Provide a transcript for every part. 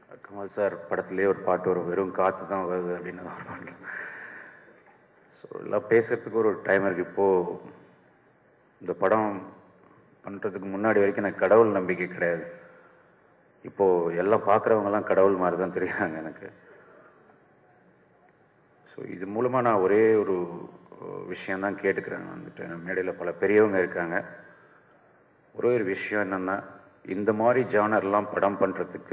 Kamal sir படத்துலேயே ஒரு பாட்டு வரும், வெறும் காற்று தான் வருது அப்படின்னு ஒரு பாட்டு. ஸோ எல்லாம் பேசுகிறதுக்கு ஒரு டைம் இருக்குது. இப்போது இந்த படம் பண்ணுறதுக்கு முன்னாடி வரைக்கும் எனக்கு கடவுள் நம்பிக்கை கிடையாது. இப்போது எல்லாம் பார்க்குறவங்கலாம் கடவுள் மாதிரி தான் தெரியுறாங்க எனக்கு. ஸோ இது மூலமாக நான் ஒரே ஒரு விஷயந்தான் கேட்டுக்கிறேன். வந்துட்டு மேடையில் பல பெரியவங்க இருக்காங்க. ஒரே ஒரு விஷயம் என்னென்னா, இந்த மாதிரி ஜானர்லாம் படம் பண்ணுறதுக்கு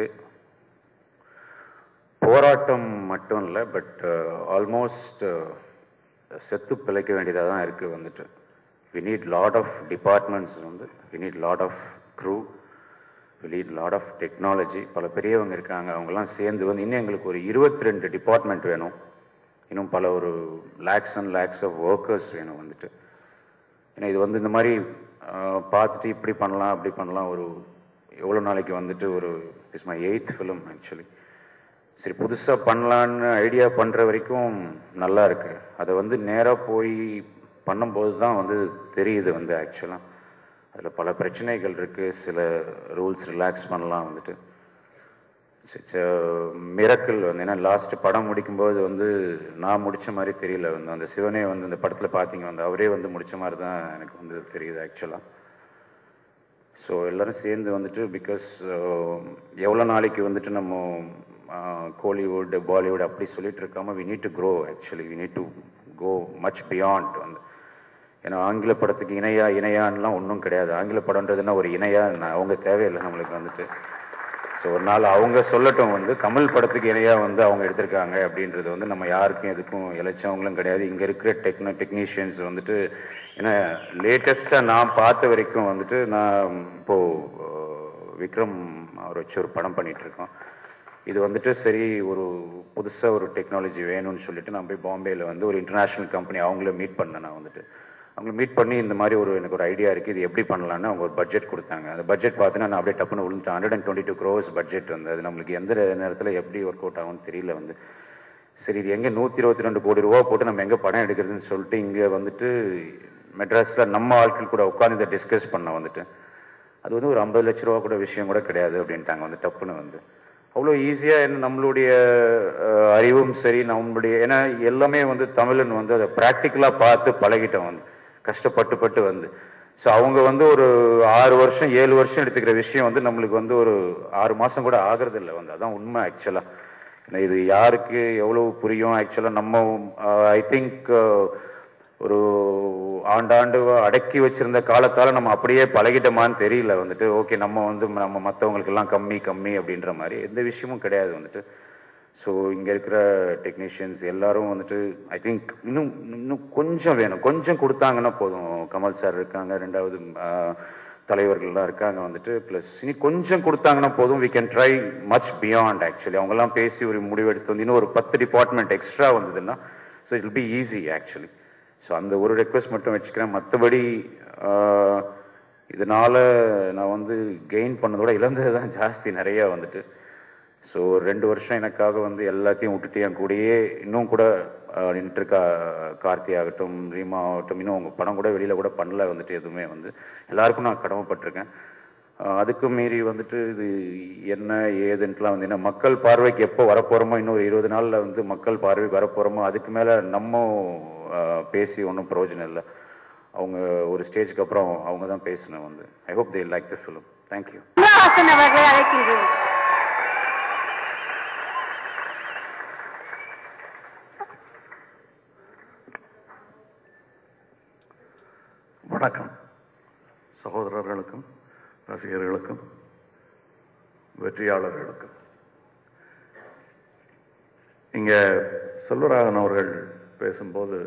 போராட்டம் மட்டும் இல்லை, பட் ஆல்மோஸ்ட் செத்து பிழைக்க வேண்டியதாக தான் இருக்குது. வந்துட்டு we need lot of departments, we need lot of crew, we need lot of technology. பல பெரியவங்க இருக்காங்க, அவங்கெல்லாம் சேர்ந்து இன்னும் எங்களுக்கு ஒரு 22 டிபார்ட்மெண்ட் வேணும். இன்னும் பல ஒரு lakhs and lakhs of workers வேணும். வந்துட்டு ஏன்னா இது இந்த மாதிரி பார்த்துட்டு இப்படி பண்ணலாம் அப்படி பண்ணலாம், ஒரு எவ்வளோ நாளைக்கு வந்துட்டு ஒரு it's my 8th film actually. சரி, புதுசாக பண்ணலான்னு ஐடியா பண்ணுற வரைக்கும் நல்லா இருக்கு. அதை நேராக போய் பண்ணும்போது தான் தெரியுது ஆக்சுவலாக அதில் பல பிரச்சனைகள் இருக்குது. சில ரூல்ஸ் ரிலாக்ஸ் பண்ணலாம். It's miracle. ஏன்னா லாஸ்ட் படம் முடிக்கும்போது நான் முடித்த மாதிரி தெரியல. அந்த சிவனே இந்த படத்தில் பார்த்தீங்க அவரே முடித்த மாதிரி தான் எனக்கு தெரியுது ஆக்சுவலாக. ஸோ எல்லோரும் சேர்ந்து பிகாஸ் எவ்வளோ நாளைக்கு நம்ம கோலிவுட் பாலிவுட் அப்படி சொல்லிட்டு இருக்காம we need to grow. Actually we need to go much beyond. ஏன்னா ஆங்கில படத்துக்கு இணையான்லாம் ஒன்றும் கிடையாது. ஆங்கில படம்ன்றதுன்னா ஒரு அவங்க தேவையில்லை நம்மளுக்கு. ஸோ ஒரு நாள் அவங்க சொல்லட்டும், தமிழ் படத்துக்கு இணையாக அவங்க எடுத்திருக்காங்க அப்படின்றது நம்ம யாருக்கும் எதுக்கும் இழைச்சவங்களும் கிடையாது. இங்கே இருக்கிற டெக்னீஷியன்ஸ் ஏன்னா லேட்டஸ்ட்டாக நான் பார்த்த வரைக்கும் நான் இப்போது விக்ரம் அவரை வச்சு ஒரு படம் பண்ணிகிட்ருக்கோம். இது சரி, ஒரு புதுசாக ஒரு டெக்னாலஜி வேணும்னு சொல்லிட்டு நான் போய் பாம்பேயில் ஒரு இன்டர்நேஷ்னல் கம்பெனி அவங்கள மீட் பண்ணேன். நான் அவங்கள மீட் பண்ணி இந்த மாதிரி எனக்கு ஒரு ஐடியா இருக்குது, இது எப்படி பண்ணலான்னு அவங்க ஒரு பட்ஜெட் கொடுத்தாங்க. அந்த பட்ஜெட் பார்த்தீங்கன்னா நான் அப்படியே டப்புன்னு விழுந்துட்டேன். 122 crores பட்ஜெட். அது நம்மளுக்கு எந்த நேரத்தில் எப்படி ஒர்க் அவுட் ஆகும்னு தெரியல. சரி, இது எங்கே 122 கோடி ரூபா போட்டு நம்ம எங்கே படம் எடுக்கிறதுன்னு சொல்லிட்டு இங்கே மெட்ராஸில் நம்ம ஆட்கள் கூட உட்காந்து இதை டிஸ்கஸ் பண்ண அது ஒரு 50 லட்ச ரூபா கூட விஷயம் கூட கிடையாது அப்படின்ட்டாங்க. டப்புன்னு அவ்வளோ ஈஸியாக என்ன நம்மளுடைய அறிவும் சரி, நம்மளுடைய ஏன்னா எல்லாமே தமிழன் அதை ப்ராக்டிக்கலாக பார்த்து பழகிட்டோம். கஷ்டப்பட்டு ஸோ அவங்க ஒரு 6 வருஷம் 7 வருஷம் எடுத்துக்கிற விஷயம் நம்மளுக்கு ஒரு 6 மாதம் கூட ஆகிறது இல்லை. அதான் உண்மை ஆக்சுவலாக. ஏன்னா இது யாருக்கு எவ்வளோ புரியும் ஆக்சுவலாக. நம்ம ஐ திங்க் ஒரு ஆண்டாண்டு அடக்கி வச்சிருந்த காலத்தால் நம்ம அப்படியே பழகிட்டோமான்னு தெரியல. ஓகே நம்ம நம்ம மற்றவங்களுக்கெல்லாம் கம்மி அப்படின்ற மாதிரி எந்த விஷயமும் கிடையாது. ஸோ இங்கே இருக்கிற டெக்னீஷியன்ஸ் எல்லாரும் ஐ திங்க் இன்னும் கொஞ்சம் வேணும், கொஞ்சம் கொடுத்தாங்கன்னா போதும். கமல் சார் இருக்காங்க, 2வது தலைவர்கள்லாம் இருக்காங்க. ப்ளஸ் இனி கொஞ்சம் கொடுத்தாங்கன்னா போதும், we can try much beyond. Actually அவங்கெல்லாம் பேசி ஒரு முடிவெடுத்து இன்னும் ஒரு 10 டிபார்ட்மெண்ட் எக்ஸ்ட்ரா வந்ததுன்னா so it will be easy actually. So அந்த ஒரு ரெக்வெஸ்ட் மட்டும் வச்சுக்கிறேன். மற்றபடி இதனால் நான் கெயின் பண்ணதோட இழந்தது தான் ஜாஸ்தி நிறையா ஸோ 2 வருஷம் எனக்காக எல்லாத்தையும் விட்டுட்டு என் கூடயே இன்னும் கூட நின்றுருக்கா. கார்த்தி ஆகட்டும், ரீமா ஆகட்டும், இன்னும் அவங்க படம் கூட வெளியில் கூட பண்ணல. எதுவுமே எல்லாருக்கும் நான் கடமைப்பட்டிருக்கேன். அதுக்கு மீறி இது என்ன ஏதுன்ட்டுலாம் ஏன்னா மக்கள் பார்வைக்கு எப்போ வரப்போகிறோமோ, இன்னொரு 20 நாளில் மக்கள் பார்வைக்கு வரப்போகிறோமோ, அதுக்கு மேலே நம்ம பேசி ஒன்றும் பிரயோஜனம் இல்லை. அவங்க ஒரு ஸ்டேஜுக்கு அப்புறம் அவங்க தான் பேசணும். I hope they like the film. Thank you. வணக்கம். சகோதரர்களுக்கும் ரசிகர்களுக்கும் வெற்றியாளர்களுக்கும். இங்கே செல்வராகவன் அவர்கள் பேசும்போது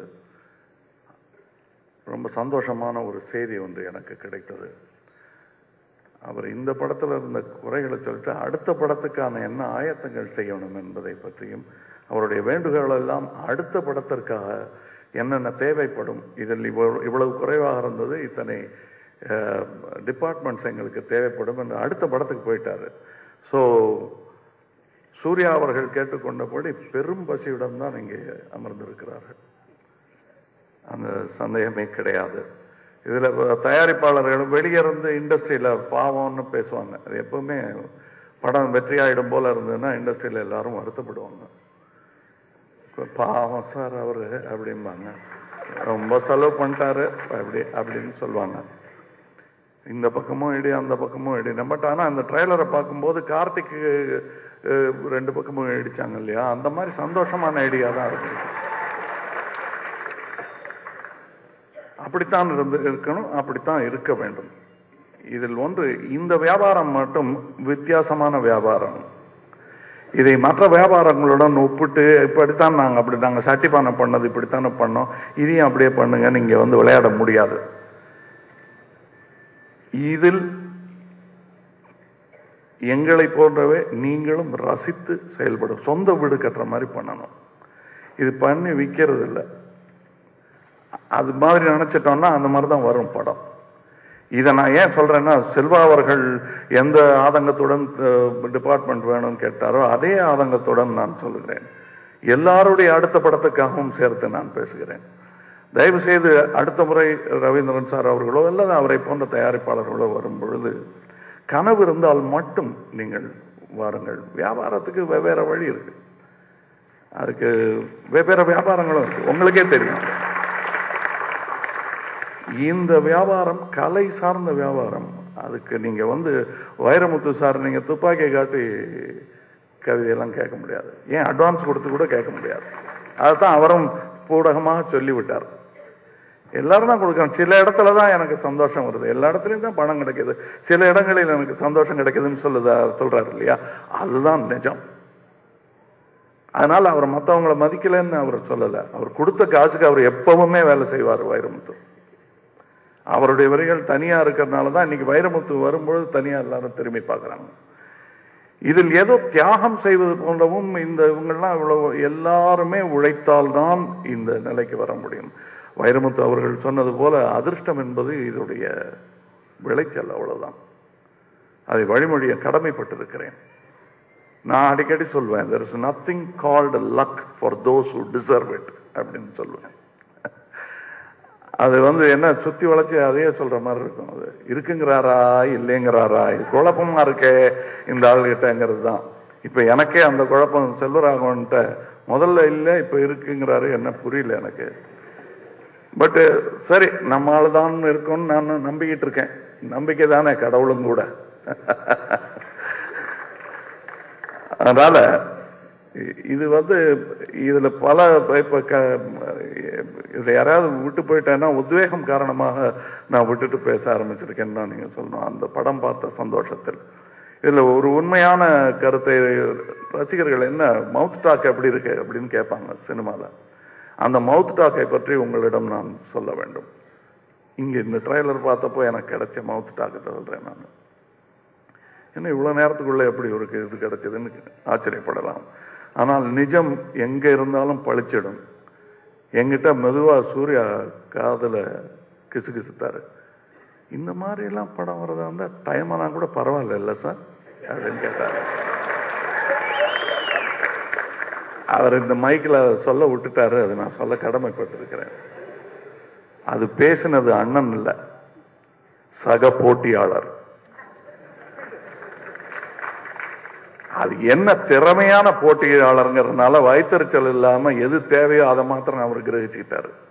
ரொம்ப சந்தோஷமான ஒரு செய்தி ஒன்று எனக்கு கிடைத்தது. அவர் இந்த படத்தில் இருந்த குறைகளை சொல்லிட்டு அடுத்த படத்துக்கான என்ன ஆயத்தங்கள் செய்யணும் என்பதை பற்றியும், அவருடைய வேண்டுகோள் எல்லாம் அடுத்த படத்திற்காக என்னென்ன தேவைப்படும், இதில் இவ்வளவு குறைவாக இருந்தது, இத்தனை டிபார்ட்மெண்ட்ஸ் எங்களுக்கு தேவைப்படும் என்று அடுத்த படத்துக்கு போயிட்டார். ஸோ சூர்யா அவர்கள் கேட்டுக்கொண்டபடி பெரும் பசியுடன் தான் இங்கே அமர்ந்திருக்கிறார்கள். அந்த சந்தேகமே கிடையாது. இதில் தயாரிப்பாளர்களும் வெளியே இருந்து இண்டஸ்ட்ரியில் பாவம்னு பேசுவாங்க. அது எப்பவுமே படம் வெற்றியாயிடும் போல இருந்ததுன்னா இண்டஸ்ட்ரியில் எல்லாரும் வருத்தப்படுவாங்க. பாவம் சார் அவரு அப்படிம்பாங்க, ரொம்ப செலவு பண்ணிட்டாரு அப்படின்னு சொல்லுவாங்க. இந்த பக்கமும் இடி அந்த பக்கமும் இடி. பட் ஆனால் அந்த ட்ரெய்லரை பார்க்கும்போது கார்த்திக்கு 2 பக்கமும் இடிச்சாங்க இல்லையா, அந்த மாதிரி சந்தோஷமான ஐடியா தான் இருக்கு. அப்படித்தான் இருக்கணும், அப்படித்தான் இருக்க வேண்டும். இதில் ஒன்று, இந்த வியாபாரம் மட்டும் வித்தியாசமான வியாபாரம். இதை மற்ற வியாபாரங்களுடன் ஒப்பிட்டு இப்படித்தான் நாங்கள் சட்டிப்பானை பண்ணது இப்படித்தானே பண்ணோம், இதையும் அப்படியே பண்ணுங்க நீங்க விளையாட முடியாது. இதில் எங்களை போன்றவே நீங்களும் ரசித்து செயல்படும். சொந்த வீடு கட்டுற மாதிரி பண்ணணும். இது பண்ணி விற்கிறது இல்லை. அது மாதிரி நினைச்சிட்டோம்னா அந்த மாதிரி தான் வரும் படம். இதை நான் ஏன் சொல்றேன்னா, செல்வா அவர்கள் எந்த ஆதங்கத்துடன் டிபார்ட்மெண்ட் வேணும்னு கேட்டாரோ அதே ஆதங்கத்துடன் நான் சொல்லுகிறேன். எல்லாருடைய அடுத்த படத்துக்காகவும் சேர்த்து நான் பேசுகிறேன். தயவு செய்து அடுத்த முறை ரவீந்திரன் சார் அவர்களோ அல்லது அவரை போன்ற தயாரிப்பாளர்களோ வரும் பொழுது கனவு இருந்தால் மட்டும் நீங்கள் வாருங்கள். வியாபாரத்துக்கு வெவ்வேறு வழி இருக்கு, அதுக்கு வெவ்வேறு வியாபாரங்களும் இருக்கு, உங்களுக்கே தெரியும். இந்த வியாபாரம் கலை சார்ந்த வியாபாரம். அதுக்கு நீங்க வைரமுத்து சார் நீங்க துப்பாக்கி காட்டி கவிதையெல்லாம் கேட்க முடியாது, ஏன் அட்வான்ஸ் கொடுத்து கூட கேட்க முடியாது. அதுதான் அவரும் பூடகமாக சொல்லிவிட்டார். எல்லாரும் தான் கொடுக்கணும். சில இடத்துல தான் எனக்கு சந்தோஷம் வருது, எல்லா இடத்துலையும் தான் பணம் கிடைக்குது, சில இடங்களில் எனக்கு சந்தோஷம் கிடைக்குதுன்னு சொல்றாரு இல்லையா, அதுதான் நிஜம். அதனால அவர் மற்றவங்களை மதிக்கலன்னு அவர் சொல்லலை. அவர் கொடுத்த காசுக்கு அவர் எப்பவுமே வேலை செய்வார் வைரமுத்து. அவருடைய வரிகள் தனியா இருக்கிறதுனால தான் இன்னைக்கு வைரமுத்து வரும்பொழுது தனியா எல்லாரும் திரும்பி பார்க்குறாங்க. இதில் ஏதோ தியாகம் செய்வது போன்றவும் இந்த இவங்கெல்லாம் இவ்வளவு எல்லாருமே உழைத்தால்தான் இந்த நிலைக்கு வர முடியும். வைரமுத்து அவர்கள் சொன்னது போல அதிர்ஷ்டம் என்பது இதோடைய விளைச்சல், அவ்வளவுதான். அதை வழிமொழிய கடமைப்பட்டிருக்கிறேன். நான் அடிக்கடி சொல்வேன், there is nothing called luck for those who deserve it அப்படின்னு சொல்லுவேன். அது என்ன சுத்தி வளைச்சு அதையே சொல்ற மாதிரி இருக்கும். அது இருக்குங்கிறாரா இல்லைங்கிறாரா, இது குழப்பமா இருக்கே இந்த ஆளுகிட்டங்கிறது தான். இப்ப எனக்கே அந்த குழப்பம் செல்வராகவன்ட்ட முதல்ல இல்லை இப்ப இருக்குங்கிறாரு, என்ன புரியல எனக்கு. பட் சரி, நம்ம ஆளுதான் இருக்கும்னு நான் நம்பிக்கிட்டு இருக்கேன். நம்பிக்கை தானே கடவுளும் கூட. அதனால இது இதுல பல இப்ப இதுல யாராவது விட்டு போயிட்டேன்னா உத்வேகம் காரணமாக நான் விட்டுட்டு பேச ஆரம்பிச்சிருக்கேன்னு தான் நீங்க சொல்லணும். அந்த படம் பார்த்த சந்தோஷத்தில் இதுல ஒரு உண்மையான கருத்தை ரசிகர்கள் என்ன மவுத் டாக் எப்படி இருக்கு அப்படின்னு கேட்பாங்க சினிமால. அந்த மவுத் டாக்கை பற்றி உங்களிடம் நான் சொல்ல வேண்டும். இங்க இந்த ட்ரெய்லர் பார்த்தப்போ எனக்கு கிடைச்ச மவுத் டாக்கை சொல்றேன் நான். ஏன்னா இவ்வளவு நேரத்துக்குள்ள எப்படி ஒரு இது கிடைச்சதுன்னு ஆச்சரியப்படலாம். ஆனால் நிஜம் எங்க இருந்தாலும் பழிச்சிடும். எங்கிட்ட மெதுவா சூர்யா காதல கிசுகிசுத்தாரு, இந்த மாதிரி எல்லாம் படம் வரதா இருந்தா டைம் எல்லாம் கூட பரவாயில்ல இல்ல சார் அப்படின்னு கேட்டாரு. அவர் இந்த மைக்கில் சொல்ல விட்டுட்டாரு, அது நான் சொல்ல கடமைப்பட்டிருக்கிறேன். அது பேசினது அண்ணன் இல்லை, சக போட்டியாளர். அது என்ன திறமையான போட்டியாளருங்கிறதுனால வயிற்றுச்சல் இல்லாம எது தேவையோ அதை மாத்திரம் அவர் கிரகிச்சுக்கிட்டாரு.